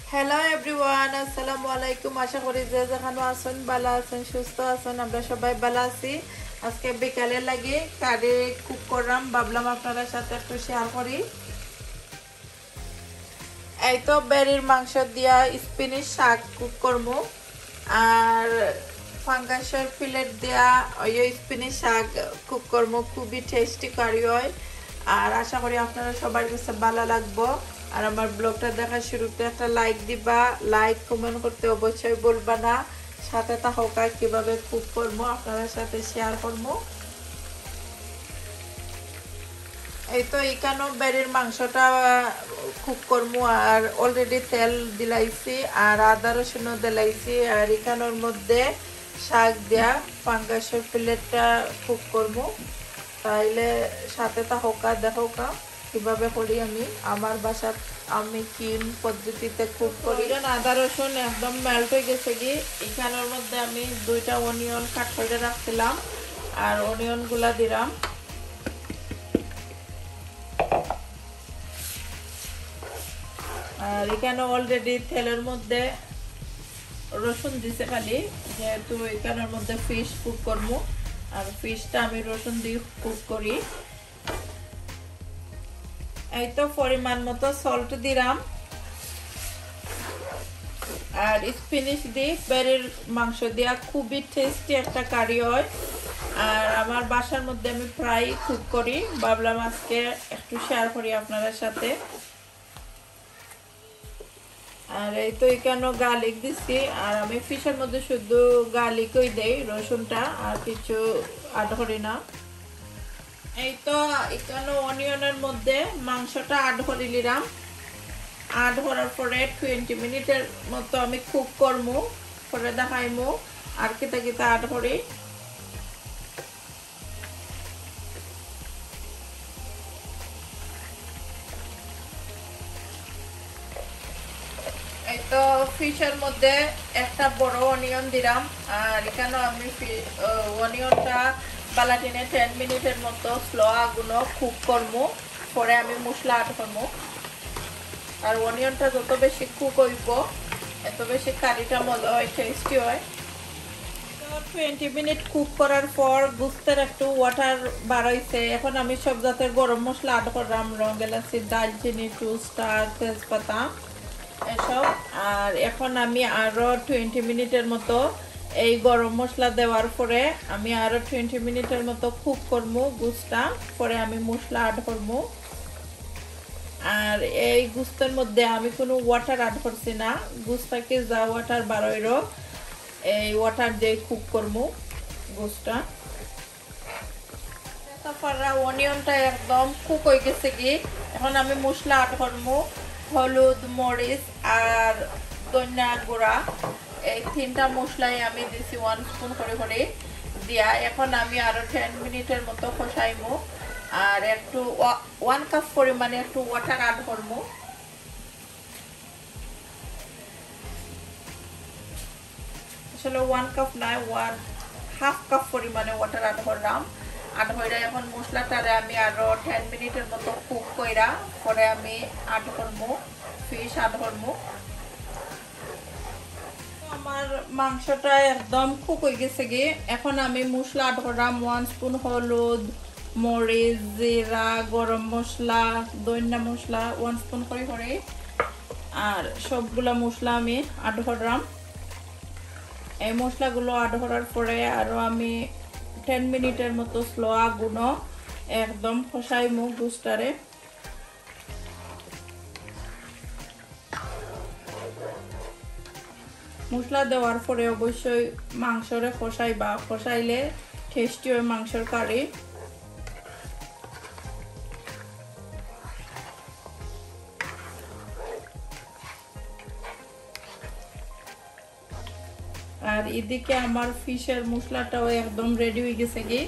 Hello everyone, আসসালামু আলাইকুম। আশা করি যে যেখানে আছেন ভালো আছেন, সুস্থ আছেন। আমরা সবাই ভালো আছি। আজকে বিকালে লাগে কারি কুক করলাম, ভাবলাম আপনাদের সাথে একটু শেয়ার করি। এই তো বেরির মাংস দিয়া স্পিনিশ শাক কুক করবো, আর ফাঙ্গাসের ফিলেট দিয়া ওই স্পিনিশ শাক কুক করবো। খুবই টেস্টি কারি হয়, আর আশা করি আপনারা সবার কাছে ভালো লাগবো। আর আমার ব্লগটা দেখার শুরুতে একটা লাইক দিবা, লাইক কমেন্ট করতে অবশ্যই বলবা না। সাথে থাকা কিভাবে কুক করবো আপনাদের সাথে শেয়ার করবো। এই তো এখানে বেড়ির মাংসটা কুক করবো, আর অলরেডি তেল দিলাইছি আর আদা রসুনও দিলাইছি। আর এখানোর মধ্যে শাক দিয়া পাঙ্গাসের প্লেটটা কুক করবো। তাইলে সাথে থাকা দেখা কিভাবে করি আমি আমার বাসার, আমি কি পদ্ধতিতে কুক করি। আদা রসুন একদম মেল্ট হয়ে গেছে কি, এখানের মধ্যে আমি 2টা অনিয়ন কাট করে রাখছিলাম, আর অনিয়ন গুলা দিলাম। আর এখানে অলরেডি তেলের মধ্যে রসুন দিছে খালি, যেহেতু এখানের মধ্যে ফিশ কুক করবো, আর ফিশটা আমি রসুন দিয়ে কুক করি। এই তো পরিমাণ মতো সল্ট দিলাম। আর স্পিনিশ দিয়ে বেড়ির মাংস দিয়া খুবই টেস্টি একটা কারি হয়, আর আমার বাসার মধ্যে আমি প্রায় কুক করি। ভাবলাম আজকে একটু শেয়ার করি আপনাদের সাথে। আর এই তো এখানে গার্লিক দিচ্ছি, আর আমি ফিশের মধ্যে শুধু গার্লিকই দেই, রসুনটা আর কিছু অ্যাড করি না। এই তো এখানে অনিয়নের মধ্যে মাংসটা অ্যাড করে নিলাম। অ্যাড করার পরে 20 মিনিটের মতো আমি কুক করবো, পরে দেখাইমু আর কিতা কিতা অ্যাড করি। এই তো ফিশের মধ্যে একটা বড় অনিয়ন দিলাম, আর এখানে আমি অনিয়নটা বালাটিনে 10 মিনিটের মতো স্লো আগুনো কুক করবো, পরে আমি মশলা অ্যাড করবো। আর অনিয়নটা যত বেশি কুক হইব এত বেশি কারিটা মজা হয়, টেস্টি হয়। 20 মিনিট কুক করার পর গুস্তের একটু ওয়াটার বার হয়েছে। এখন আমি সব জাতের গরম মশলা অ্যাড করলাম, রং এলাচি, দারচিনি, 2 স্টার, তেজপাতা এসব। আর এখন আমি আরো 20 মিনিটের মতো এই গরম মশলা দেওয়ার পরে আমি আরো 20 মিনিটের মতো কুক করবো গুস্তা, পরে আমি মশলা অ্যাড করবো। আর এই গুস্তের মধ্যে আমি কোনো ওয়াটার অ্যাড করছি না, গুস্তাকে যা ওয়াটার বারোইরো এই ওয়াটার দিয়ে কুক করবো গুস্তা। তারপরে অনিয়নটা একদম কুক হয়ে গেছে কি, এখন আমি মশলা অ্যাড করবো। হলুদ, মরিচ আর ধনিয়া গুঁড়া, এই 3টা মশলাই আমি দিছি 1 স্পুন করে করে দিয়া। এখন আমি আরো 10 মিনিটের মতো কষাইমু, আর একটু 1 কাপ পরিমাণে একটু ওয়াটার অ্যাড করবো। আসলে 1 কাপ নয়, 1/2 কাপ পরিমাণে ওয়াটার অ্যাড করলাম। অ্যাড করে এখন মশলাটারে আমি আরো 10 মিনিটের মতো কুক কইরা পরে আমি অ্যাড করবো ফিশ অ্যাড করবো। আমার মাংসটা একদম কুক হয়ে গেছে গিয়ে, এখন আমি মশলা অ্যাড করলাম। 1 স্পুন হলুদ, মরিচ, জিরা, গরম মশলা, ধনিয়া মশলা 1 স্পুন করে করে, আর সবগুলা মশলা আমি অ্যাড করলাম। এই মশলাগুলো অ্যাড করার পরে আরো আমি 10 মিনিটের মতো স্লো আগুনো একদম কষাইমু গুস্টারে। মশলা দেওয়ার পরে অবশ্যই মাংসরে কষাইবা, কষাইলে টেস্টি হয় মাংসের কারি। আর এদিকে আমার ফিশের মশলাটাও একদম রেডি হয়ে গেছে কি,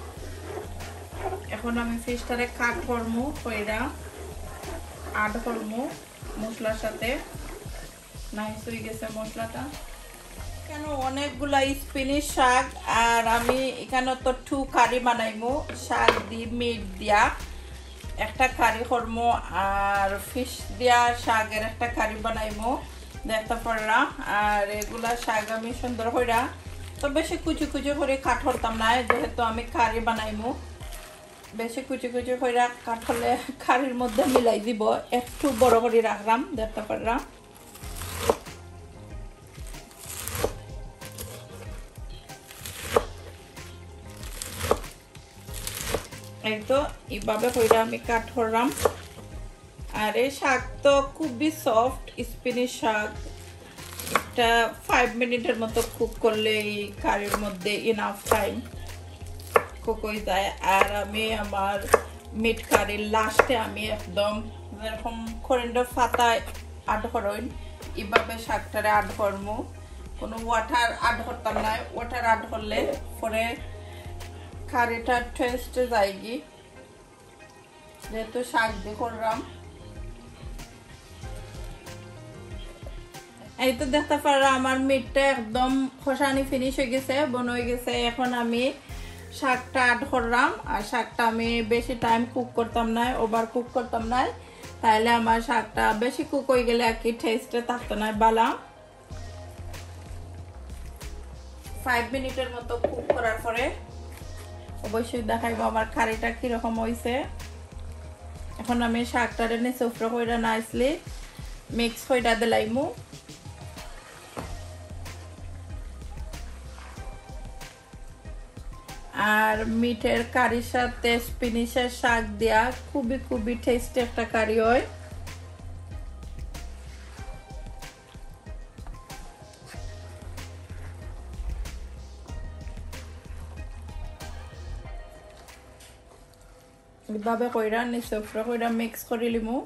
এখন আমি ফিশটারে কাট করবো, কইরা অ্যাড করবো মশলার সাথে। নাইস হয়ে গেছে মশলাটা। কেন অনেকগুলা স্পিনিশ শাক, আর আমি এখানে তো 2 কারি বানাইমু, শাক দিয়ে মিট দিয়া একটা কারি করবো, আর ফিশ দিয়া শাকের একটা কারি বানাইমু। দেখতে পাররা। আর এগুলা শাক আমি সুন্দর কইরা তো বেশি কুচি কুচি করে কাট করতাম না, যেহেতু আমি কারি বানাইমু। বেশি কুচি কুচি করে কাট হলে কারির মধ্যে মিলাই দিব, একটু বড় করে রাখলাম। দেখতে পাররা এই তো এইভাবে কইরা আমি কাট করলাম। আর এই শাক তো খুবই সফট স্পিনিশ শাক, এটা 5 মিনিটের মতো কুক করলে এই কারির মধ্যে ইনাফ টাইম কুক হয়ে যায়। আর আমি আমার মিট কারির লাস্টে আমি একদম যেরকম করিন্ডার পাতায় আড করইন এইভাবে শাকটারে আড করবো, কোনো ওয়াটার আড করতাম না। ওয়াটার আড করলে পরে কারিটার টেস্টে যায়গি, যেহেতু শাক দিয়ে করলাম। এই তো দেখতে পারা আমার মিটটা একদম খসানি ফিনিশ হয়ে গেছে, বন হয়ে গেছে। এখন আমি শাকটা আড করলাম। আর শাকটা আমি বেশি টাইম কুক করতাম না, ওভার কুক করতাম না, তাহলে আমার শাকটা বেশি কুক হয়ে গেলে আর কি টেস্টে থাকতো না বালা। 5 মিনিটের মতো কুক করার পরে অবশ্যই দেখাইবো আমার কারিটা কিরকম হয়েছে। এখন আমি শাকটারে নিচে উপরে কইরা নাইসলি মিক্স কইরা দিলাইমু। আর মিটের কারির সাথে স্পিনিশের শাক দেয়া খুবই খুবই টেস্টি একটা কারি হয়। এইভাবে কইরা নিচে উপরে কইরা মিক্স করে লিমু।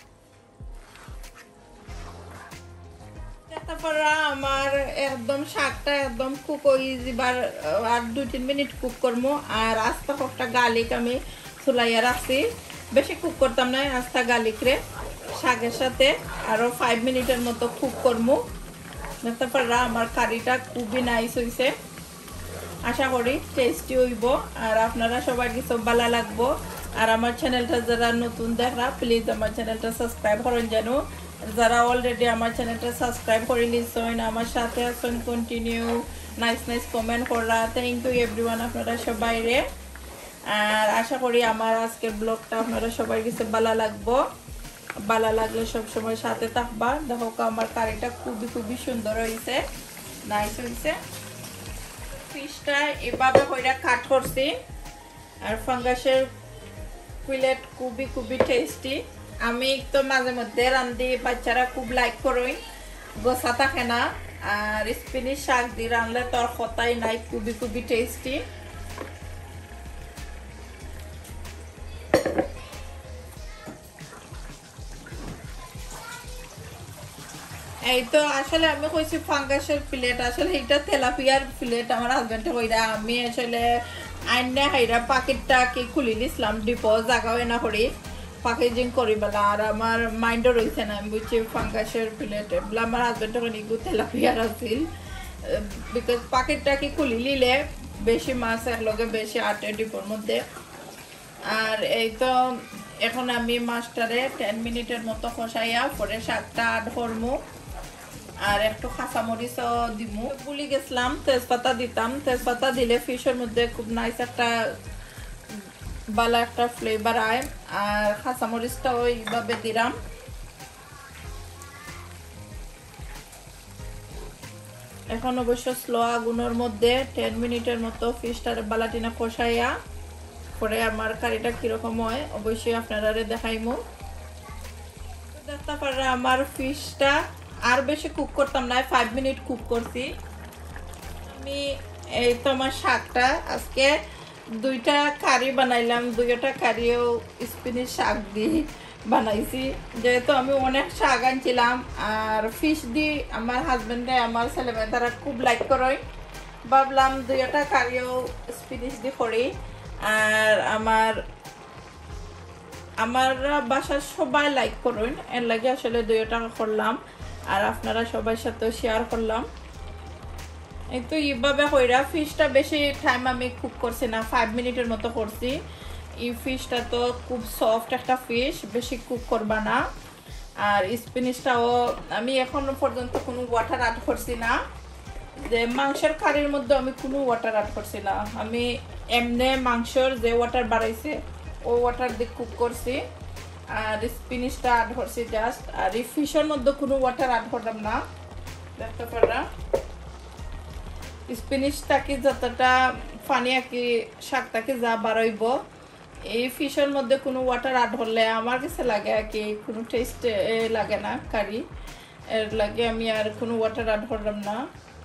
তারপরে আমার একদম শাকটা একদম কুক হয়ে যাবার আর 2-3 মিনিট কুক করবো। আর আস্তা একটা গার্লিক আমি চুলাইয়া রাখছি, বেশি কুক করতাম না। আস্তা গার্লিক রে শাকের সাথে আরো 5 মিনিটের মতো কুক করবো। তারপরে আমার কারিটা খুবই নাইস হয়েছে, আশা করি টেস্টি হইব। আর আপনারা সবাই কিছু ভালো লাগবো। আর আমার চ্যানেলটা যারা নতুন দেখা প্লিজ আমার চ্যানেলটা সাবস্ক্রাইব করেন যেন। যারা অলরেডি আমার চ্যানেলটা সাবস্ক্রাইব করে লিছেন আমার সাথে আছেন কন্টিনিউ নাইস নাইস কমেন্ট করা, থ্যাংক ইউ এভরিওয়ান আপনারা সবাই রে। আর আশা করি আমার আজকের ব্লগটা আপনারা সবাই কিছু ভালো লাগবো। ভালো লাগলে সবসময় সাথে থাকবা। দেখো আমার কারিটা খুবই খুবই সুন্দর হয়েছে, নাইস হয়েছে। ফিশটা এভাবে কইরা কাট করছি। আর ফাঙ্গাসের কুইলেট খুবই খুবই টেস্টি। আমি তো মাঝে মধ্যে রান্ধি, বাচ্চারা খুব লাইক করই, গোসা থাকে না। আর স্পিনিশ শাক দিয়ে রানলে তোর কথাই নাই, খুবই খুবই টেস্টি। এই তো আসলে আমি কইছি ফাঙ্গাসের প্লেট, আসলে এটা তেলাপিয়ার প্লেট। আমার হাজবেন্ডে কইরা আমি আসলে আইনে হাইরা পাকেটটা কি খুলি নিছিলাম, ডিপো জাগাও না করি প্যাকেজিং করি বলা। আর আমার মাইন্ডও রয়েছে না, আমি বুঝছি ফাঙ্গাসের প্লেট বলে। আমার হাজবেন্ডে কই নিগু তেলাপিয়ার আছিল, বিকজ পাকেটটা কি খুলি নিলে বেশি মাছ একলগে বেশি আটে ডিপোর মধ্যে। আর এই তো এখন আমি মাছটারে 10 মিনিটের মতো কষাইয়া পরে শাকটা আড করবো। আর একটু কাঁচামরিচও দিব, ভুলে গেছিলাম তেজপাতা দিতাম। তেজপাতা দিলে ফিশের মধ্যে খুব নাইস একটা ভালো একটা ফ্লেভার আয়। আর কাঁচামরিচটাও এইভাবে দিলাম। এখন অবশ্য স্লো আগুনের মধ্যে 10 মিনিটের মতো ফিশটার বালাটিনা কষাইয়া পরে আমার কারিটা কিরকম হয় অবশ্যই আপনারা দেখাইমু। দেখতে পারে আমার ফিশটা আর বেশি কুক করতাম না, 5 মিনিট কুক করছি আমি। এই তো আমার শাকটা আজকে 2টা কারি বানাইলাম, 2টা কারিও স্পিনিশ শাক দিয়ে বানাইছি। যেহেতু আমি অনেক শাক আনছিলাম আর ফিশ দিয়ে আমার হাজবেন্ডে আমার ছেলেমেয়ে তারা খুব লাইক করে, ভাবলাম 2টা কারিও স্পিনিশ দিয়ে করি। আর আমার বাসার সবাই লাইক করুন, এর লাগে আসলে 2টা করলাম। আর আপনারা সবার সাথে শেয়ার করলাম। এই তো এইভাবে কইরা ফিশটা বেশি টাইম আমি কুক করছি না, 5 মিনিটের মতো করছি। এই ফিশটা তো খুব সফট একটা ফিশ, বেশি কুক করবা না। আর স্পিনিশটাও আমি এখনো পর্যন্ত কোনো ওয়াটার অ্যাড করছি না, যে মাংসের কারির মধ্যে আমি কোনো ওয়াটার অ্যাড করছি না, আমি এমনি মাংসর যে ওয়াটার বাড়াইছে ও ওয়াটার দিয়ে কুক করছি। আর স্পিনিশটা অ্যাড করছি জাস্ট, আর এই ফিশের মধ্যে কোনো ওয়াটার অ্যাড করলাম না। দেখতে পারা স্পিনিশটাকে যতটা পানি আর কি শাকটাকে যা বাড়াইব, এই ফিশের মধ্যে কোনো ওয়াটার অ্যাড করলে আমার কাছে লাগে আর কি কোনো টেস্ট লাগে না কারি, এর লাগে আমি আর কোনো ওয়াটার অ্যাড করলাম না।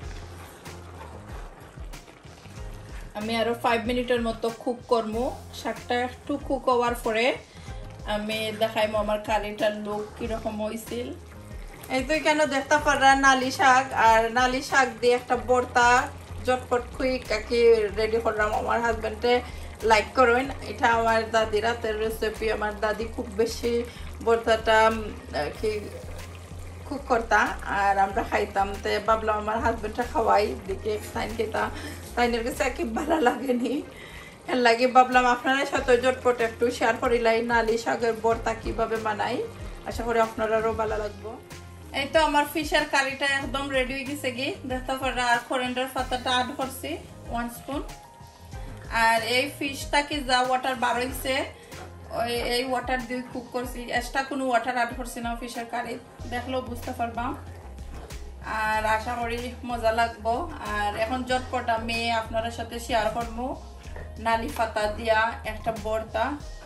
আমি আরো 5 মিনিটের মতো কুক করবো। শাকটা একটু কুক হওয়ার পরে আমি দেখাইবো আমার কারিটার লুক কিরকম হয়েছিল। এই তো কেন দেখতে পারা নালি শাক, আর নালি শাক দিয়ে একটা ভর্তা ঝটপট কুইক কি রেডি করলাম। আমার হাজবেন্ডে লাইক করেন, এটা আমার দাদির হাতের রেসিপি। আমার দাদি খুব বেশি ভর্তাটা কি কুক করতা আর আমরা খাইতাম, তো ভাবলাম আমার হাজবেন্ডটা খাওয়াই দিকে তাইন খেতা, তাইনের কাছে কি ভালো লাগেনি, এর লাগে ভাবলাম আপনারা সাথে ঝটপট একটু শেয়ার করিলাই নালি শাকের ভর্তা কিভাবে বানাই। আশা করি আপনারাও ভালো লাগবো। এই তো আমার ফিশের কারিটা একদম রেডি হয়ে গেছে কি দেখতে পারা। আর করিন্ডার পাতাটা অ্যাড করছি 1 স্পুন। আর এই ফিশটাকে যা ওয়াটার বার হয়েছে এই ওয়াটার দিয়ে কুক করছি, এক্সট্রা কোনো ওয়াটার অ্যাড করছি না ফিশের কারি, দেখলেও বুঝতে পারবা। আর আশা করি মজা লাগবো। আর এখন ঝটপট আমি আপনাদের সাথে শেয়ার করবো নালি পাতা দিয়া একটা ভর্তা।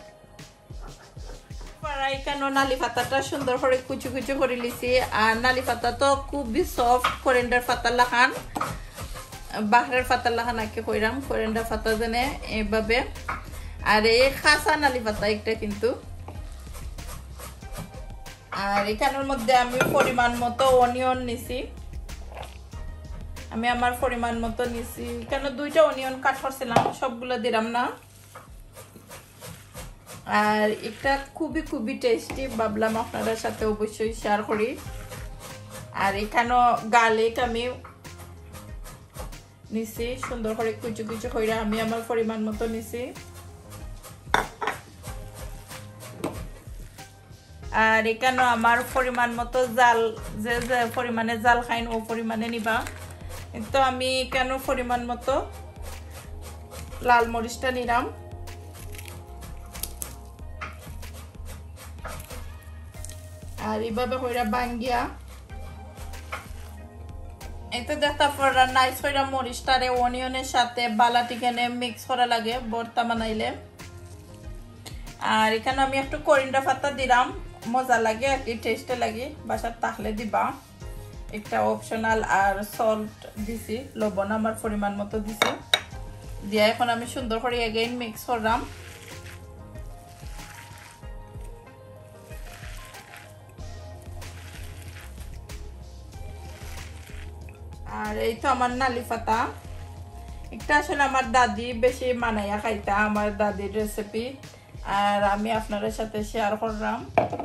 এখানে নালি পাতাটা সুন্দর করে কুচু কুচু করে লিছি। আর নালি পাতা তো খুবই সফট, করিন্ডার পাতা লাখান বাহরের পাতা লাখান আঁকে কইরাম করিন্ডার পাতা জানে এইভাবে। আর এই খাসা নালি পাতা একটা কিন্তু। আর এখানের মধ্যে আমি পরিমাণ মতো অনিয়ন নিছি, আমি আমার পরিমাণ মতো নিছি। এখানে 2টা অনিয়ন কাট করছিলাম, সবগুলো দিলাম না। আর এটা খুবই খুবই টেস্টি, ভাবলাম আপনাদের সাথে অবশ্যই শেয়ার করি। আর এখানে গার্লিক আমি নিছি সুন্দর করে কুচু কুচু করে, আমি আমার পরিমাণ মতো নিছি। আর এখানে আমার পরিমাণ মতো জাল, যে যে পরিমাণে জাল খাইন ও পরিমাণে নিবা। তো আমি কেন পরিমাণ মতো লাল মরিচটা নিলাম। আর এইভাবে কইরা বাঙ্গিয়া এতে দেখতে পারা নাইস কইরা মরিচটারে অনিয়নের সাথে বালাটিকেনে মিক্স করা লাগে ভর্তা বানাইলে। আর এখানে আমি একটু করিন্ডা পাতা দিলাম, মজা লাগে আর কি টেস্টে লাগে, বাসার তাহলে দিবা, একটা অপশনাল। আর সল্ট দিছি, লবণ আমার পরিমাণ মতো দিছি দিয়া এখন আমি সুন্দর করে এগেইন মিক্স করলাম। আর এই তো আমার নালি পাতা, একটা আসলে আমার দাদি বেশি মানাইয়া খাইতা, আমার দাদির রেসিপি, আর আমি আপনাদের সাথে শেয়ার করলাম।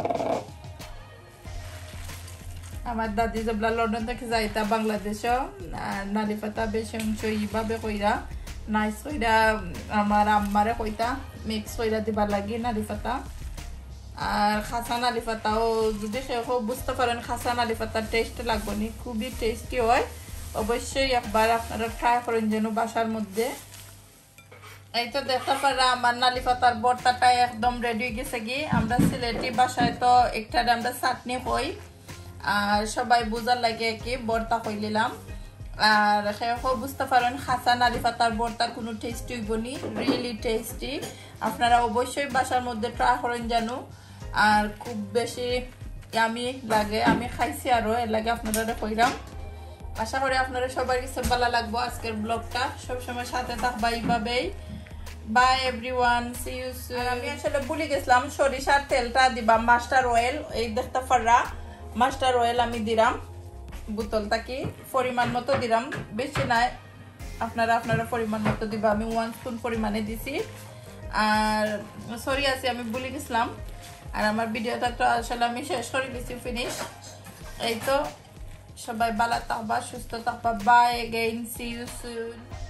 আমার দাদি যেগুলা লন্ডন থেকে যাইতা বাংলাদেশও, আর নালি পাতা বেশি অংশ এইভাবে কইরা নাইস কইরা আমার আম্মারে কইতা মিক্স কইরা দিবার লাগি নালি পাতা। আর খাসা নালি পাতাও যদি কেউ বুঝতে পারেন খাসা নালি পাতার টেস্ট লাগবে নি, খুবই টেস্টি হয়। অবশ্যই একবার আপনারা ট্রাই করেন যেন বাসার মধ্যে। এই তো দেখতে পারা আমার নালি পাতার ভর্তাটা একদম রেডি হয়ে গেছে কি। আমরা সিলেটি বাসায় তো একটা আমরা চাটনি হই, আর সবাই বুঝার লাগে কি ভর্তা কইলাম। আর কেউ বুঝতে পারেন খাসা নালি পাতার ভর্তার কোনো টেস্টি হইব নি, রিয়েলি টেস্টি। আপনারা অবশ্যই বাসার মধ্যে ট্রাই করেন জানো। আর খুব বেশি ইয়ামি লাগে, আমি খাইছি আরো, এর লাগে আপনারা কইলাম। আশা করি আপনারা সবার কাছে ভালো লাগবো আজকের ব্লগটা। সবসময় সাথে থাকবা এইভাবেই। Bye everyone, see you soon. আমি আসলে ভুলে গেছিলাম সরিষার তেলটা দিবা মাস্টার অয়েল, এই দেখতে পারা মাস্টার অয়েল আমি দিলাম বোতলটা কি পরিমাণ মতো দিলাম, বেশি নাই, আপনারা পরিমাণ মতো দিবা। আমি 1 স্পুন পরিমাণে দিছি। আর সরি আছি আমি ভুলে গেছিলাম। আর আমার ভিডিওটা তো আসলে আমি শেষ করে দিছি, ফিনিশ। এই তো সবাই ভালো থাকবা, সুস্থ থাকবা। Bye again, see you soon.